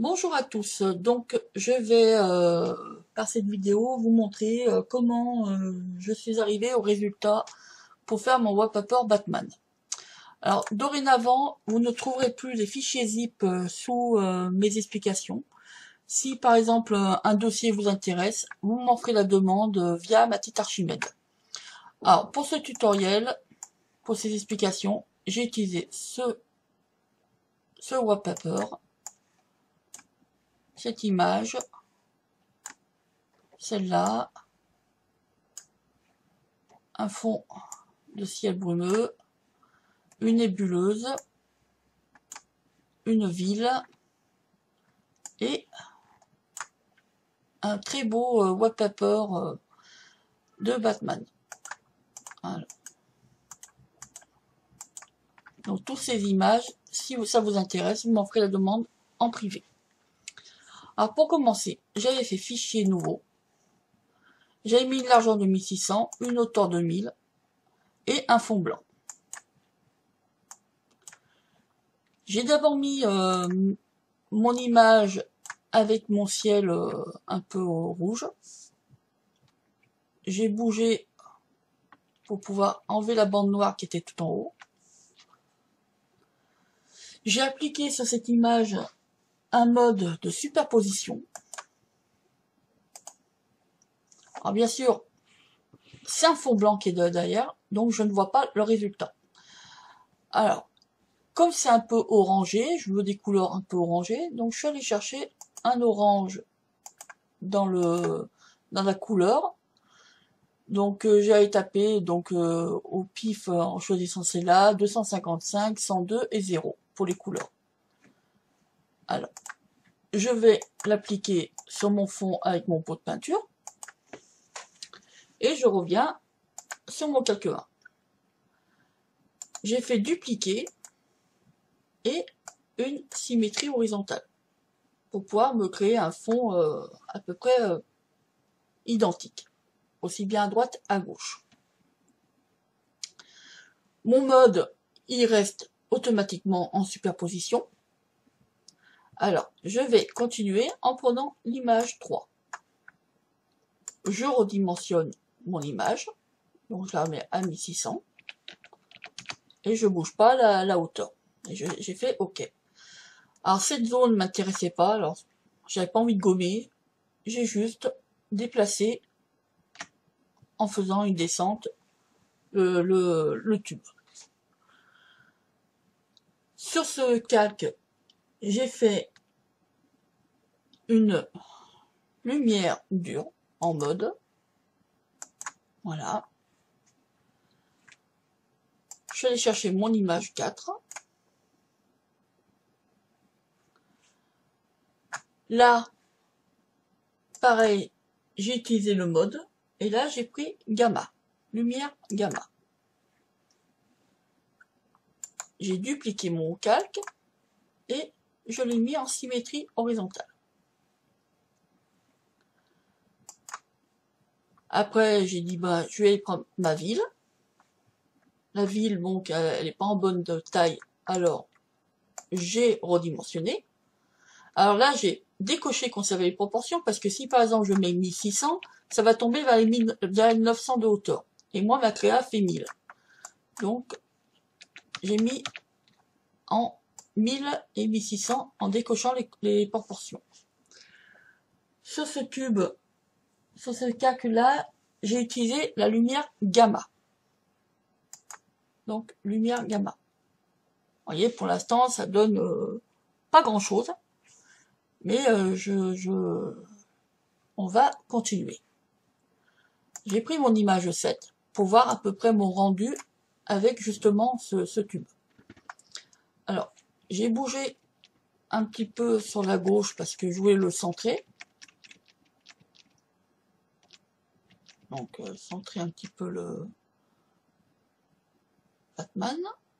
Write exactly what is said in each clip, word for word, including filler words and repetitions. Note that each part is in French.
Bonjour à tous, donc je vais euh, par cette vidéo vous montrer euh, comment euh, je suis arrivée au résultat pour faire mon wallpaper Batman. Alors dorénavant, vous ne trouverez plus les fichiers zip euh, sous euh, mes explications. Si par exemple un dossier vous intéresse, vous m'en ferez la demande euh, via ma petite Archimède. Alors pour ce tutoriel, pour ces explications, j'ai utilisé ce, ce wallpaper, cette image, celle-là, un fond de ciel brumeux, une nébuleuse, une ville et un très beau euh, wallpaper euh, de Batman. Voilà. Donc toutes ces images, si ça vous intéresse, vous m'en ferez la demande en privé. Alors pour commencer, j'avais fait fichier nouveau. J'avais mis l'argent de mille six cents, une hauteur de mille et un fond blanc. J'ai d'abord mis euh, mon image avec mon ciel euh, un peu rouge. J'ai bougé pour pouvoir enlever la bande noire qui était tout en haut. J'ai appliqué sur cette image un mode de superposition. Alors bien sûr, c'est un fond blanc qui est derrière, donc je ne vois pas le résultat. Alors, comme c'est un peu orangé, je veux des couleurs un peu orangées, donc je suis allé chercher un orange dans le dans la couleur. Donc euh, j'ai allé taper donc euh, au pif euh, en choisissant celle-là, deux cent cinquante-cinq, cent deux et zéro pour les couleurs. Alors, je vais l'appliquer sur mon fond avec mon pot de peinture. Et je reviens sur mon calque un. J'ai fait dupliquer et une symétrie horizontale pour pouvoir me créer un fond euh, à peu près euh, identique, aussi bien à droite à gauche. Mon mode, il reste automatiquement en superposition. Alors, je vais continuer en prenant l'image trois. Je redimensionne mon image, donc je la remets à mille six cents, et je bouge pas la, la hauteur. Et j'ai fait OK. Alors cette zone m'intéressait pas, alors j'avais pas envie de gommer, j'ai juste déplacé en faisant une descente le, le, le tube. Sur ce calque, j'ai fait une lumière dure en mode, voilà. Je suis allé chercher mon image quatre. Là, pareil, j'ai utilisé le mode, et là j'ai pris gamma, lumière gamma. J'ai dupliqué mon calque, et je l'ai mis en symétrie horizontale. Après, j'ai dit, bah, je vais prendre ma ville. La ville, donc, elle n'est pas en bonne taille, alors j'ai redimensionné. Alors là, j'ai décoché conserver les proportions, parce que si par exemple je mets mille six cents, ça va tomber vers les, mille, vers les neuf cents de hauteur. Et moi, ma créa fait mille. Donc, j'ai mis en mille et mille six cents en décochant les, les proportions. Sur ce tube, sur ce calque-là, j'ai utilisé la lumière gamma. Donc, lumière gamma. Vous voyez, pour l'instant, ça donne euh, pas grand-chose. Mais euh, je, je, on va continuer. J'ai pris mon image sept pour voir à peu près mon rendu avec justement ce, ce tube. Alors, j'ai bougé un petit peu sur la gauche parce que je voulais le centrer. Donc, euh, centrer un petit peu le Batman.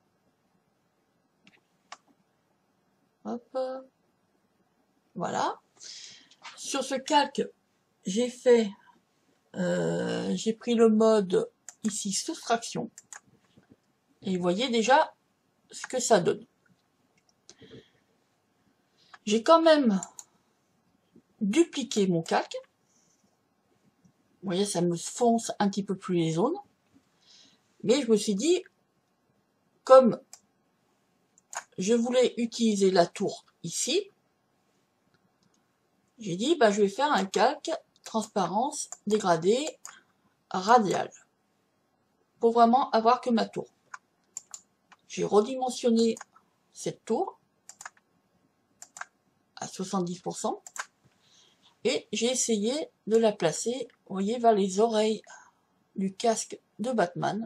Hop. Voilà. Sur ce calque, j'ai fait, euh, j'ai pris le mode ici soustraction. Et vous voyez déjà ce que ça donne. j'ai quand même dupliqué mon calque. Vous voyez, ça me fonce un petit peu plus les zones. Mais je me suis dit, comme je voulais utiliser la tour ici, j'ai dit, bah, je vais faire un calque transparence dégradé radial pour vraiment avoir que ma tour. J'ai redimensionné cette tour à soixante-dix pour cent et j'ai essayé de la placer, vous voyez, vers les oreilles du casque de Batman.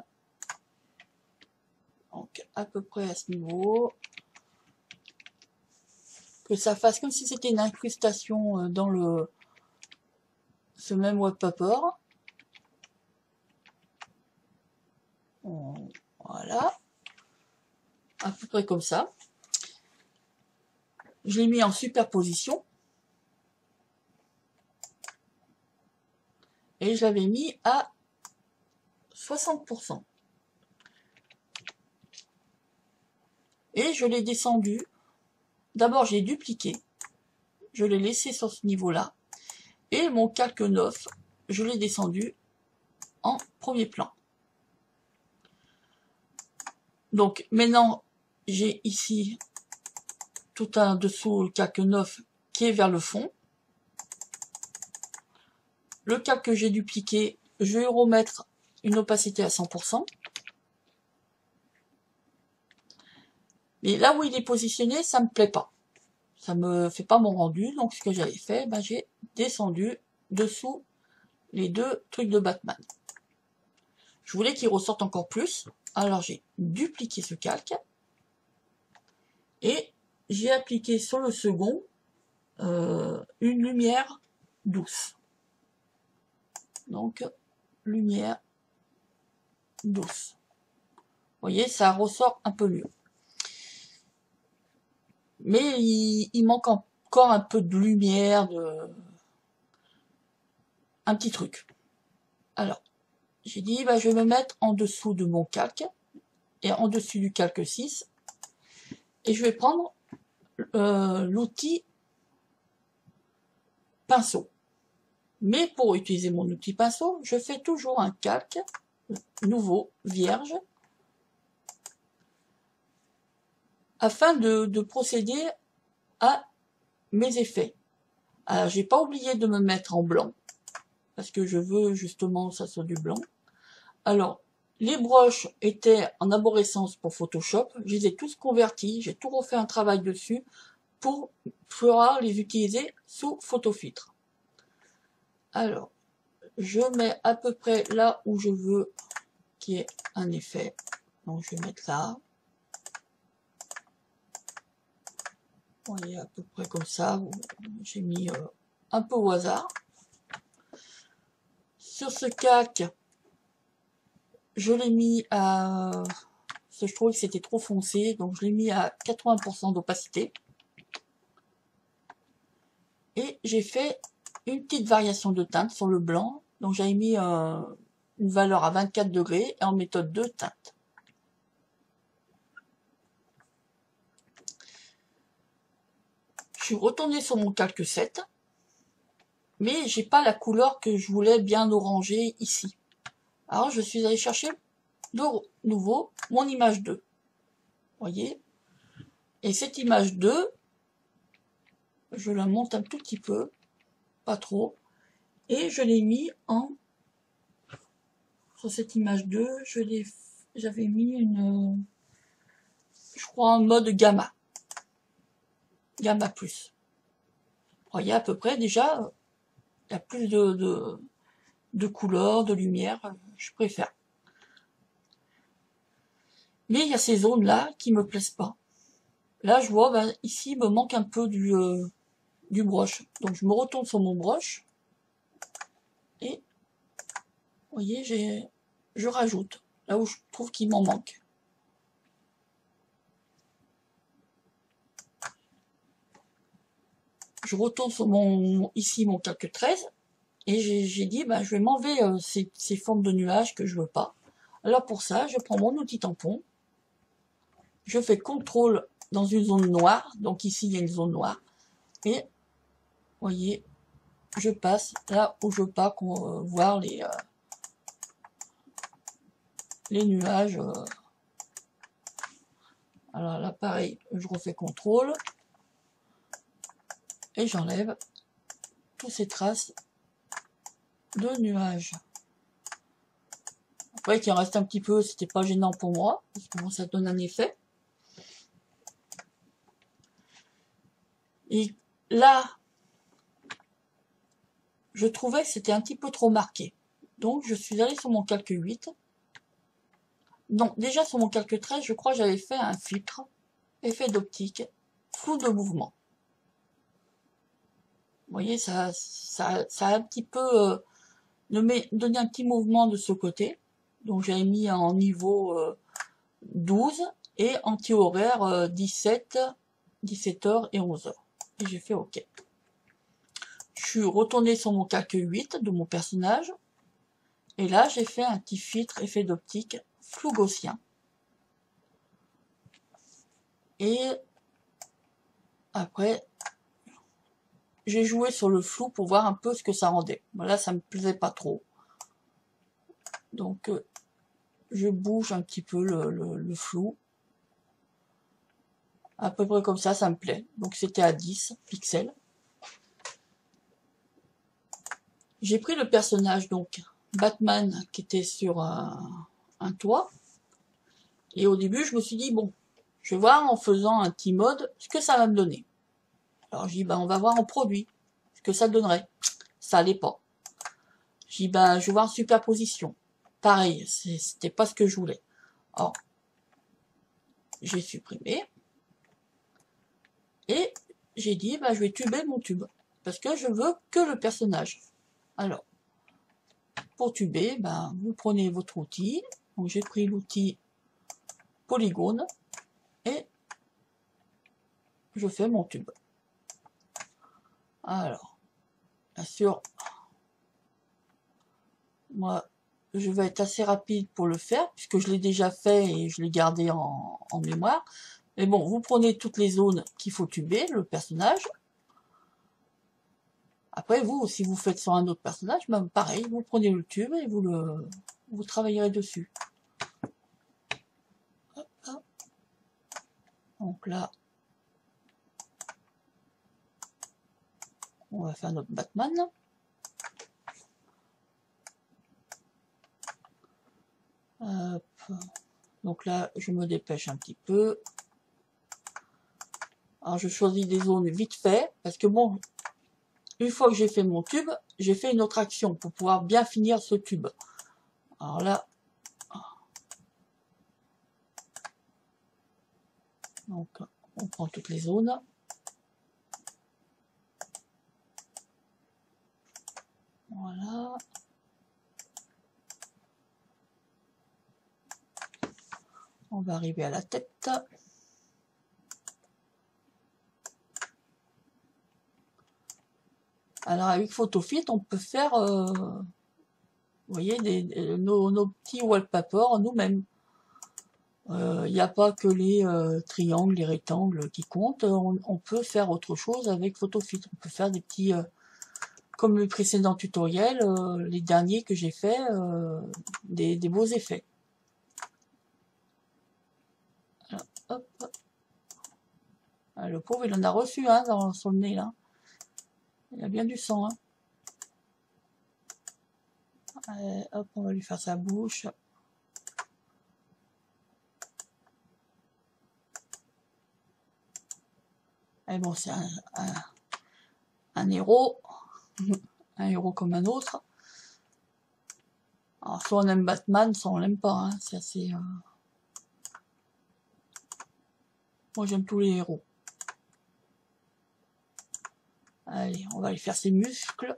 Donc à peu près à ce niveau, que ça fasse comme si c'était une incrustation dans le ce même wallpaper. Voilà, à peu près comme ça. Je l'ai mis en superposition et je l'avais mis à soixante pour cent. Et je l'ai descendu. D'abord, j'ai dupliqué. Je l'ai laissé sur ce niveau-là. Et mon calque neuf, je l'ai descendu en premier plan. Donc, maintenant, j'ai ici tout un dessous le calque neuf qui est vers le fond. Le calque que j'ai dupliqué, je vais remettre une opacité à cent pour cent. Mais là où il est positionné, ça me plaît pas. Ça me fait pas mon rendu. Donc ce que j'avais fait, ben, j'ai descendu dessous les deux trucs de Batman. Je voulais qu'il ressorte encore plus. Alors j'ai dupliqué ce calque. Et j'ai appliqué sur le second euh, une lumière douce. Donc lumière douce. Vous voyez, ça ressort un peu mieux. Mais il, il manque encore un peu de lumière, de un petit truc. Alors, j'ai dit, bah, je vais me mettre en dessous de mon calque, et en dessus du calque six, et je vais prendre euh, l'outil pinceau. Mais pour utiliser mon outil pinceau, je fais toujours un calque nouveau, vierge, afin de, de procéder à mes effets. Alors, j'ai pas oublié de me mettre en blanc, parce que je veux justement que ça soit du blanc. Alors, les broches étaient en arborescence pour Photoshop, je les ai tous convertis, j'ai tout refait un travail dessus pour pouvoir les utiliser sous photofiltre. Alors, je mets à peu près là où je veux qu'il y ait un effet. Donc je vais mettre là. Vous voyez, à peu près comme ça. J'ai mis euh, un peu au hasard. Sur ce calque, je l'ai mis à... Parce que je trouvais que c'était trop foncé, donc je l'ai mis à quatre-vingts pour cent d'opacité. Et j'ai fait une petite variation de teinte sur le blanc. Donc j'avais mis euh, une valeur à vingt-quatre degrés et en méthode de teinte. Je suis retournée sur mon calque sept. Mais j'ai pas la couleur que je voulais bien orangée ici. Alors je suis allée chercher de nouveau mon image deux. Voyez. Et cette image deux, je la monte un tout petit peu, pas trop. Et je l'ai mis en... Sur cette image deux, je l'ai, j'avais mis une... Je crois en mode gamma. Gamma plus. Vous voyez à peu près déjà, il y a plus de, de, de couleurs, de lumière, je préfère. Mais il y a ces zones-là qui me plaisent pas. Là, je vois, ben, ici, il me manque un peu du, euh, du brush. Donc, je me retourne sur mon brush. Et, vous voyez, j'ai, je rajoute. Là où je trouve qu'il m'en manque. Je retourne sur mon, ici, mon calque treize. Et j'ai dit, ben, je vais m'enlever euh, ces, ces formes de nuages que je veux pas. Alors, pour ça, je prends mon outil tampon. Je fais contrôle dans une zone noire. Donc, ici, il y a une zone noire. Et, vous voyez, je passe là où je veux pas qu'on, euh, voir les, euh, les nuages. Euh. Alors là, pareil, je refais contrôle. Et j'enlève toutes ces traces de nuages. Après qu'il en reste un petit peu, c'était pas gênant pour moi, parce que bon, ça donne un effet. Et là, je trouvais que c'était un petit peu trop marqué. Donc je suis allée sur mon calque huit. Donc déjà sur mon calque treize, je crois que j'avais fait un filtre, effet d'optique, flou de mouvement. Vous voyez, ça, ça, ça a un petit peu euh, donné un petit mouvement de ce côté. Donc j'avais mis en niveau euh, douze et anti-horaire euh, dix-sept, dix-sept heures et onze heures. Et j'ai fait OK. Je suis retournée sur mon calque huit de mon personnage. Et là, j'ai fait un petit filtre effet d'optique flou gaussien. Et après, j'ai joué sur le flou pour voir un peu ce que ça rendait. Là, ça me plaisait pas trop. Donc, euh, je bouge un petit peu le, le, le flou. À peu près comme ça, ça me plaît. Donc, c'était à dix pixels. J'ai pris le personnage, donc, Batman, qui était sur un, un toit. Et au début, je me suis dit, bon, je vais voir en faisant un petit mode ce que ça va me donner. Alors, j'ai dit, ben, on va voir en produit ce que ça donnerait. Ça allait pas. J'ai dit, ben, je vais voir en superposition. Pareil, c'était pas ce que je voulais. Alors, j'ai supprimé. Et j'ai dit, ben, je vais tuber mon tube. Parce que je veux que le personnage. Alors, pour tuber, ben, vous prenez votre outil. Donc, j'ai pris l'outil polygone. Et je fais mon tube. Alors, bien sûr, moi, je vais être assez rapide pour le faire, puisque je l'ai déjà fait et je l'ai gardé en, en mémoire. Mais bon, vous prenez toutes les zones qu'il faut tuber, le personnage. Après, vous, si vous faites sur un autre personnage, ben pareil, vous prenez le tube et vous le vous travaillerez dessus. Hop, hop. Donc là, on va faire notre Batman. Hop. Donc là, je me dépêche un petit peu. Alors, je choisis des zones vite fait, parce que bon, une fois que j'ai fait mon tube, j'ai fait une autre action pour pouvoir bien finir ce tube. Alors là, donc on prend toutes les zones. Voilà. On va arriver à la tête. Alors avec PhotoFit, on peut faire, euh, vous voyez, des, des, nos, nos petits wallpapers nous-mêmes. Il euh, n'y a pas que les euh, triangles, les rectangles qui comptent. On, on peut faire autre chose avec PhotoFit. On peut faire des petits, euh, comme le précédent tutoriel, euh, les derniers que j'ai fait, euh, des, des beaux effets. Alors, hop. Ah, le pauvre, il en a reçu hein, dans son nez là. Il y a bien du sang. Hein. Allez, hop, on va lui faire sa bouche. Et bon, c'est un, un, un héros. Un héros comme un autre. Alors, soit on aime Batman, soit on l'aime pas. Hein. C'est assez... Euh... Moi, j'aime tous les héros. Allez, on va lui faire ses muscles.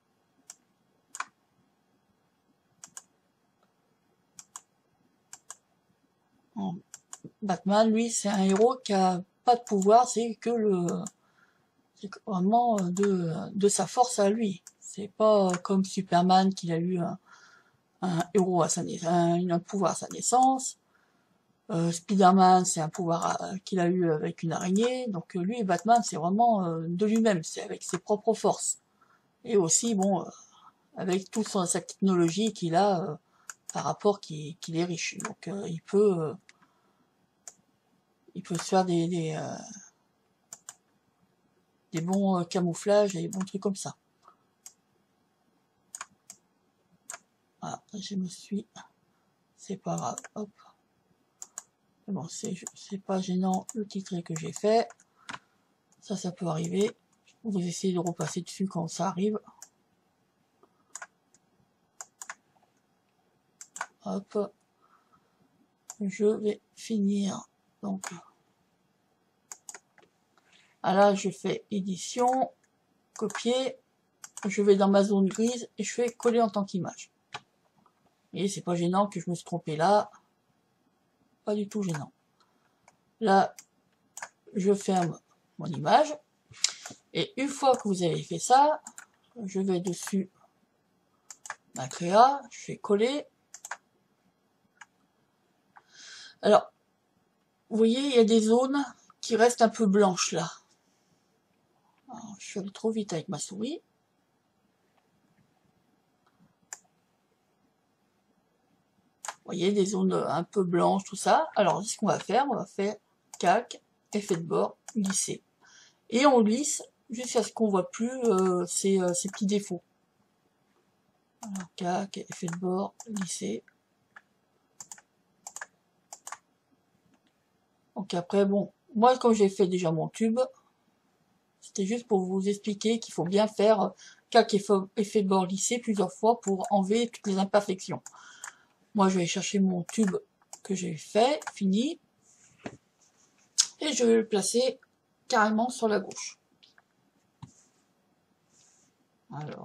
Batman, lui, c'est un héros qui a pas de pouvoir, c'est que le, c'est vraiment de, de sa force à lui. C'est pas comme Superman qu'il a eu un, un héros à sa naissance, un, un pouvoir à sa naissance. Euh, Spider-Man, c'est un pouvoir euh, qu'il a eu avec une araignée. Donc euh, lui, Batman, c'est vraiment euh, de lui-même, c'est avec ses propres forces. Et aussi, bon, euh, avec toute son, sa technologie qu'il a euh, par rapport qu'il qu'il est riche. Donc euh, il peut euh, il peut se faire des, des, euh, des bons euh, camouflages et des bons trucs comme ça. Voilà, je me suis... C'est pas grave, hop. Bon, c'est pas gênant le titré que j'ai fait. Ça, ça peut arriver. Vous essayez de repasser dessus quand ça arrive. Hop. Je vais finir. Donc, ah là, je fais édition, copier. Je vais dans ma zone grise et je fais coller en tant qu'image. Et c'est pas gênant que je me suis trompé là. Pas du tout gênant. Là, je ferme mon image. Et une fois que vous avez fait ça, je vais dessus ma créa, je fais coller. Alors, vous voyez, il y a des zones qui restent un peu blanches là. Alors, je suis allé trop vite avec ma souris. Vous voyez, des zones un peu blanches, tout ça. Alors, ce qu'on va faire, on va faire calque, effet de bord, lisser. Et on lisse jusqu'à ce qu'on voit plus euh, ces, euh, ces petits défauts. Alors, calque, effet de bord, lisser. Donc après, bon, moi quand j'ai fait déjà mon tube, c'était juste pour vous expliquer qu'il faut bien faire calque, effet de bord, lisser plusieurs fois pour enlever toutes les imperfections. Moi, je vais chercher mon tube que j'ai fait, fini, et je vais le placer carrément sur la gauche. Alors,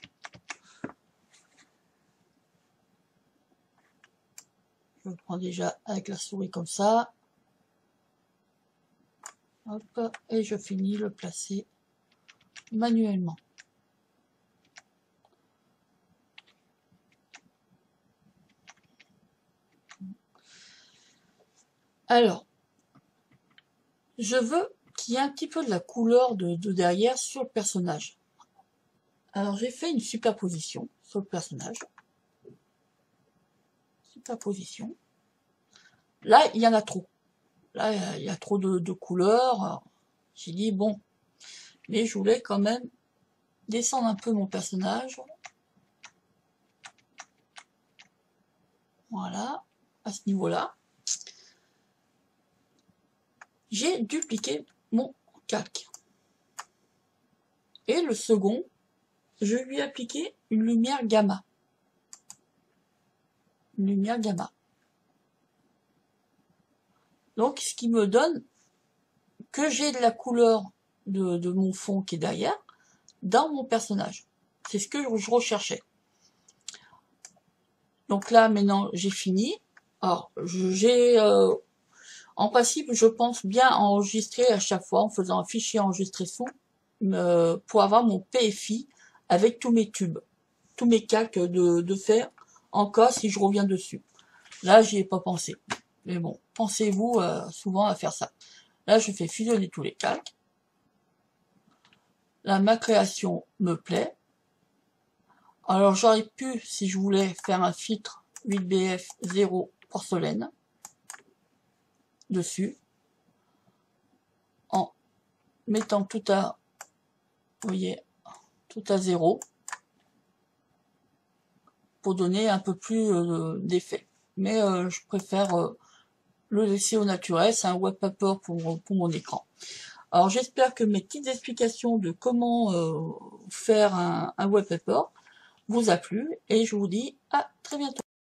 je le prends déjà avec la souris comme ça. Hop, et je finis le placer manuellement. Alors, je veux qu'il y ait un petit peu de la couleur de, de derrière sur le personnage. Alors, j'ai fait une superposition sur le personnage. Superposition. Là, il y en a trop. Là, il y a trop de, de couleurs. J'ai dit, bon, mais je voulais quand même descendre un peu mon personnage. Voilà, à ce niveau-là. J'ai dupliqué mon calque. Et le second, je lui ai appliqué une lumière gamma. Une lumière gamma. Donc, ce qui me donne que j'ai de la couleur de, de mon fond qui est derrière dans mon personnage. C'est ce que je recherchais. Donc là, maintenant, j'ai fini. Alors, j'ai... Euh, en principe, je pense bien enregistrer à chaque fois en faisant un fichier enregistré son euh, pour avoir mon P F I avec tous mes tubes, tous mes calques de, de fer en cas si je reviens dessus. Là, j'y ai pas pensé. Mais bon, pensez-vous euh, souvent à faire ça. Là, je fais fusionner tous les calques. Là, ma création me plaît. Alors, j'aurais pu, si je voulais, faire un filtre huit B F zéro porcelaine dessus, en mettant tout à, vous voyez, tout à zéro, pour donner un peu plus euh, d'effet. Mais euh, je préfère euh, le laisser au naturel, c'est un wallpaper pour, pour mon écran. Alors j'espère que mes petites explications de comment euh, faire un, un wallpaper vous a plu, et je vous dis à très bientôt.